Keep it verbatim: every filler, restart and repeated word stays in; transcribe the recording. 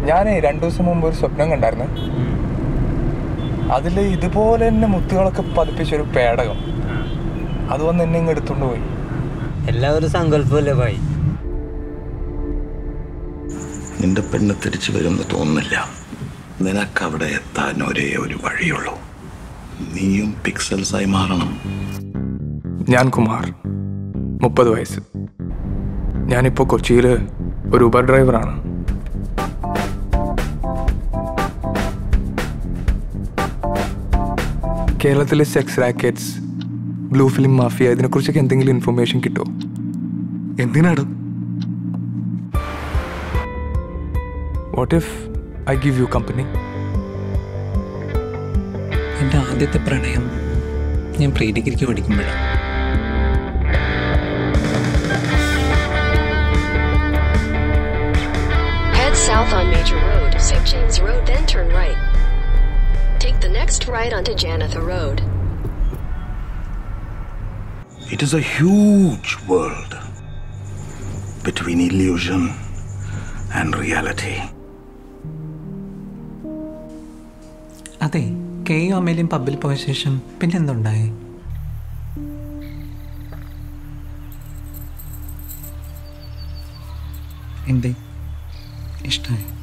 ഞാൻ രണ്ടു ദിവസം മുമ്പ് ഒരു സ്വപ്നം കണ്ടായിരുന്നു. അതിൽ ഇതുപോലെ തന്നെ മുത്തുകളൊക്കെ പതിപ്പിച്ചൊരു പേടകം അത് വന്ന് എന്നെ ഇങ്ങ് എടുത്തോണ്ട് പോയി. എല്ലാവരും സങ്കല്പമല്ലേ ഭായി. നിന്റെ പെണ്ണ് തിരിച്ചു വരുമെന്ന് തോന്നുന്നില്ല. നിനക്കവിടെ എത്താൻ ഒരേ ഒരു വഴിയുള്ളൂ. നീയും പിക്സൽസായി മാറണം. ഞാൻ കുമാർ, മുപ്പത് വയസ്സ്. ഞാനിപ്പോൾ കൊച്ചിയിൽ ഒരു ഉബർ ഡ്രൈവറാണ്. കേരളത്തിലെ sex rackets, blue film mafia ഇതിനെക്കുറിച്ചൊക്കെ എന്തെങ്കിലും ഇൻഫർമേഷൻ കിട്ടുമോ? എന്തിനാണ്? What if I give you company? എൻ്റെ ആദ്യത്തെ പ്രണയം ഞാൻ പ്രീ ഡിഗ്രിക്ക് പഠിക്കുമ്പോഴാണ്. Head south on Major Road, Saint James Road, then turn right. Take the next right onto Janatha Road. It is a huge world between illusion and reality. അതെ, കെയും അമ്മയിലും പബ്ബിൽ പോയ ശേഷം പിന്നെന്തുണ്ടായി? എന്തേ ഇഷ്ടമായി?